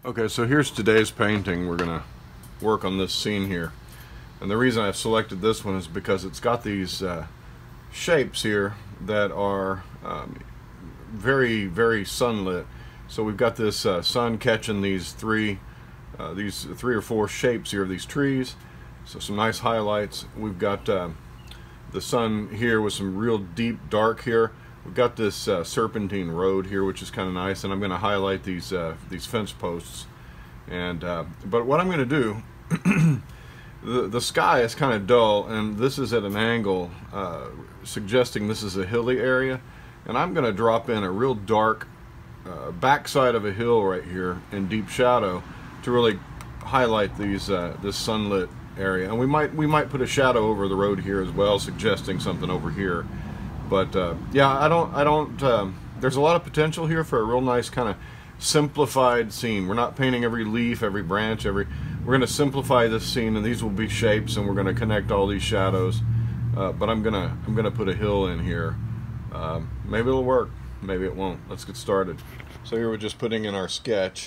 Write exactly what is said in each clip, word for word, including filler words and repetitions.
Okay, so here's today's painting. We're gonna work on this scene here, and the reason I've selected this one is because it's got these uh, shapes here that are um, very very sunlit. So we've got this uh, sun catching these three uh, these three or four shapes here of these trees, so some nice highlights. We've got uh, the sun here with some real deep dark here. We've got this uh, serpentine road here, which is kind of nice, and I'm going to highlight these uh, these fence posts. And uh, but what I'm going to do, the the sky is kind of dull, and this is at an angle, uh, suggesting this is a hilly area, and I'm going to drop in a real dark uh, backside of a hill right here in deep shadow to really highlight these uh, this sunlit area. And we might we might put a shadow over the road here as well, suggesting something over here. But uh, yeah, I don't, I don't, um, there's a lot of potential here for a real nice kind of simplified scene. We're not painting every leaf, every branch, every, we're going to simplify this scene, and these will be shapes, and we're going to connect all these shadows. Uh, but I'm going to, I'm going to put a hill in here. Um, maybe it'll work, maybe it won't. Let's get started. So here we're just putting in our sketch.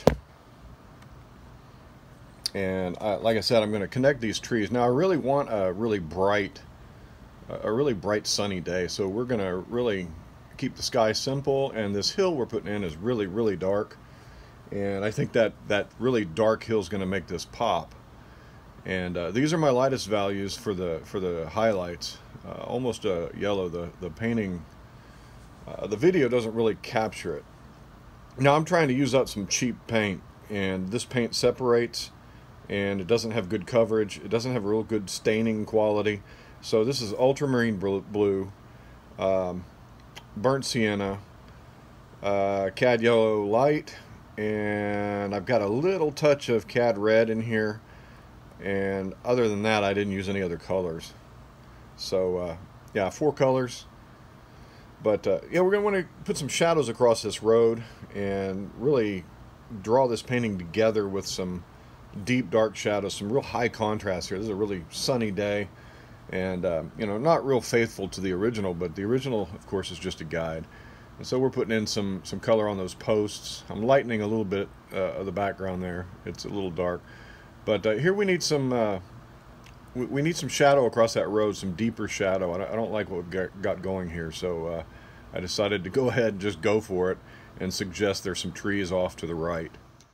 And I, like I said, I'm going to connect these trees. Now I really want a really bright a really bright sunny day, so we're gonna really keep the sky simple, and this hill we're putting in is really really dark, and I think that that really dark hill is gonna make this pop. And uh, these are my lightest values for the for the highlights, uh, almost a yellow. The the painting, uh, the video doesn't really capture it. Now I'm trying to use up some cheap paint, and this paint separates, and it doesn't have good coverage. It doesn't have real good staining quality. So this is Ultramarine blue, um, burnt sienna, uh, cad yellow light, and I've got a little touch of cad red in here. And other than that, I didn't use any other colors. So uh, yeah, four colors. But uh, yeah, we're going to want to put some shadows across this road and really draw this painting together with some deep dark shadows, some real high contrast here. This is a really sunny day. And uh, you know, not real faithful to the original, but the original of course is just a guide. And so we're putting in some some color on those posts. I'm lightening a little bit uh, of the background there. It's a little dark, but uh, here we need some uh, we, we need some shadow across that road, some deeper shadow. I don't, I don't like what we got going here, so uh, I decided to go ahead and just go for it and suggest there's some trees off to the right.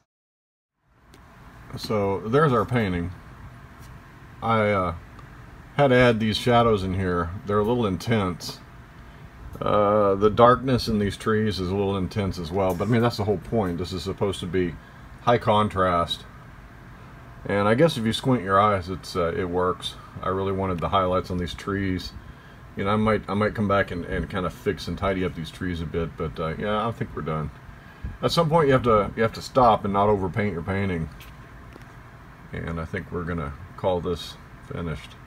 So there's our painting. I uh, had to add these shadows in here. They're a little intense. Uh, the darkness in these trees is a little intense as well, but I mean that's the whole point. This is supposed to be high contrast, and I guess if you squint your eyes, it's uh, it works. I really wanted the highlights on these trees. You know, I might I might come back and, and kind of fix and tidy up these trees a bit, but uh, yeah, I think we're done. At some point you have to you have to stop and not overpaint your painting, and I think we're gonna call this finished.